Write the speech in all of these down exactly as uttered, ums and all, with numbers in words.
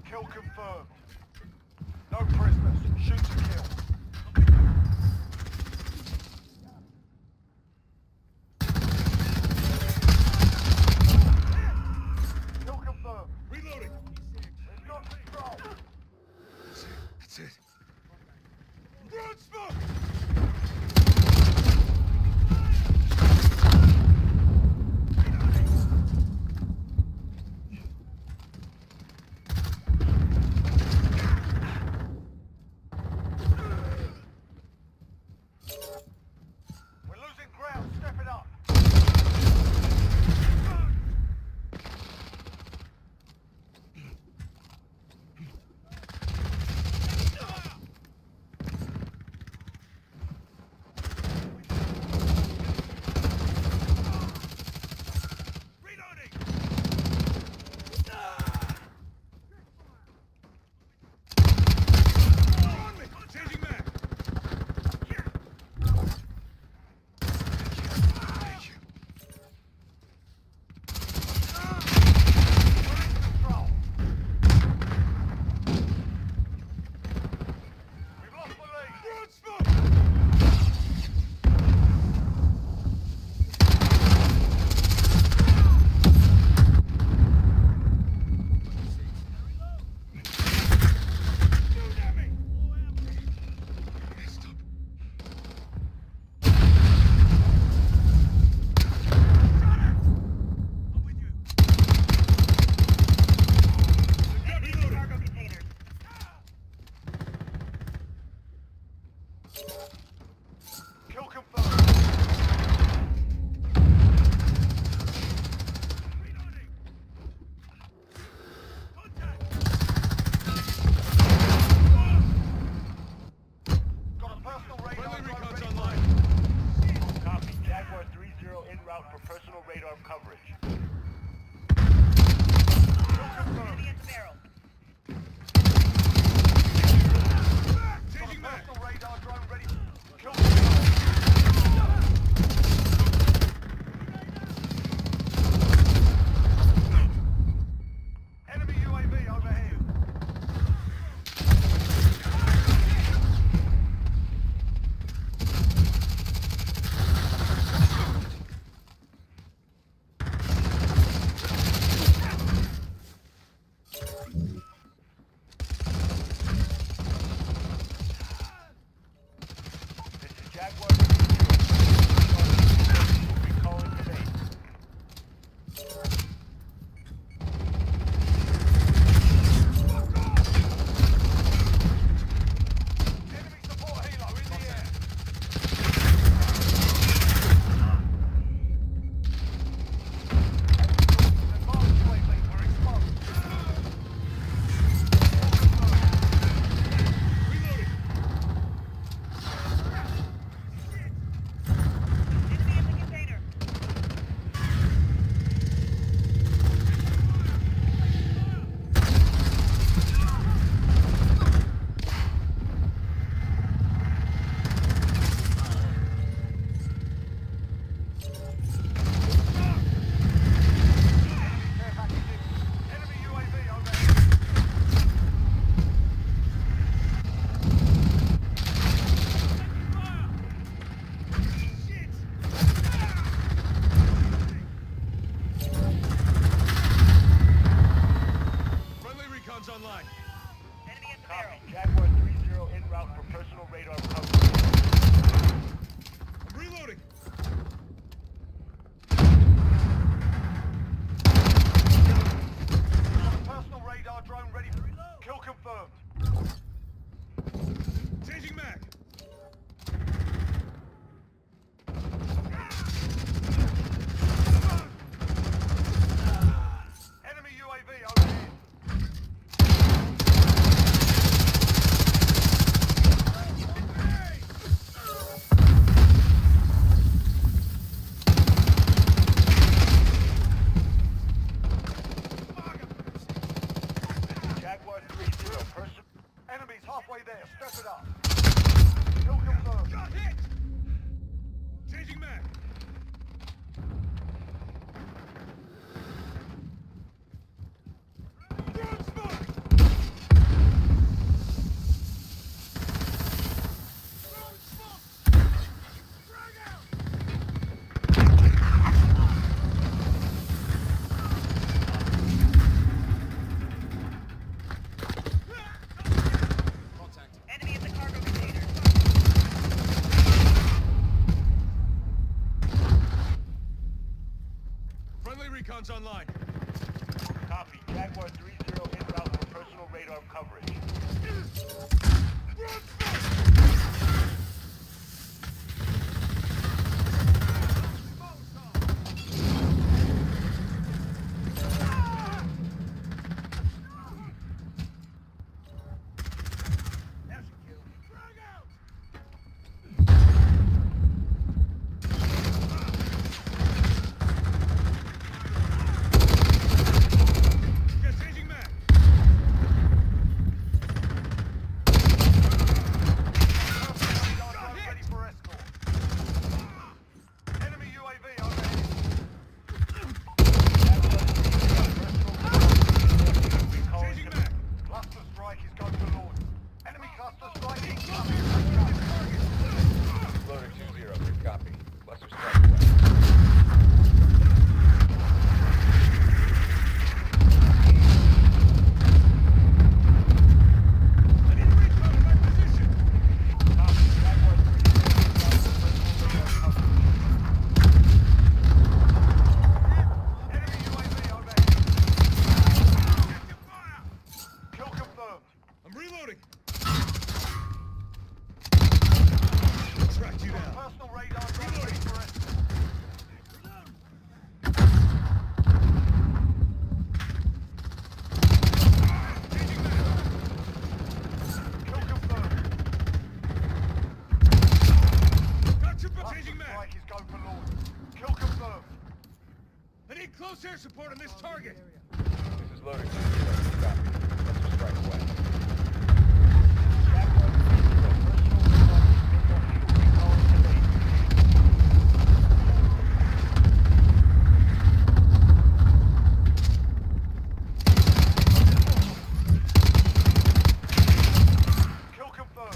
Kill confirmed. No prisoners. Shoot to kill. Kill confirmed. Reloading. We've got control. That's it. That's it. Run, smoke! Kill confirmed. Got a personal radar Recon's ready. online. Copy. Jaguar three zero en route for personal radar coverage. Kill confirmed. Enemy at the barrel. Got a personal radar drone ready. Kill enemy U A V overhead. This is Jaguar. We'll be calling today. Enemy support helo in the air. Advanced U A V, we're exposed. Reloading. Enemy in the container. Care package in. Enemy U A V overhead. Friendly recon's online. Enemy at the barrel. Copy. Jaguar three zero en route for personal radar coverage. I'm reloading. Got a personal radar drone ready. Kill confirmed. Changing mag. Enemy U A V overhead. Jaguar three zero. Person. Enemies halfway there. Step it up. Kill confirmed. Got hit. Changing mag. Run, smoke. coverage. Close air support on this target. This is loaded. Copy. Let's strike away. Kill confirmed.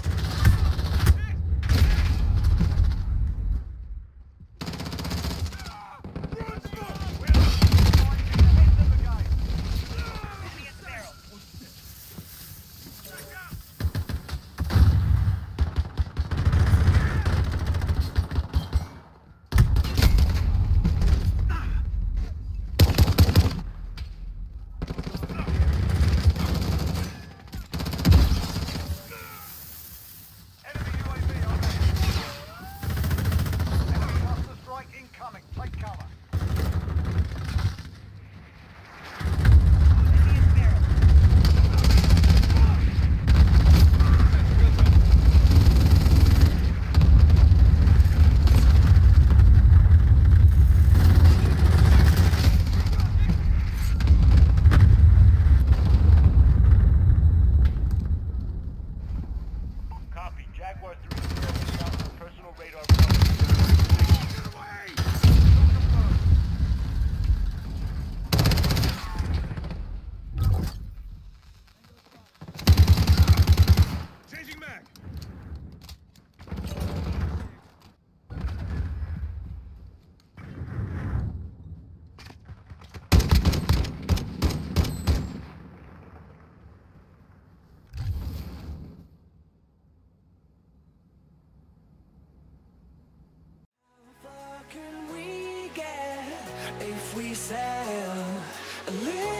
If we sail a little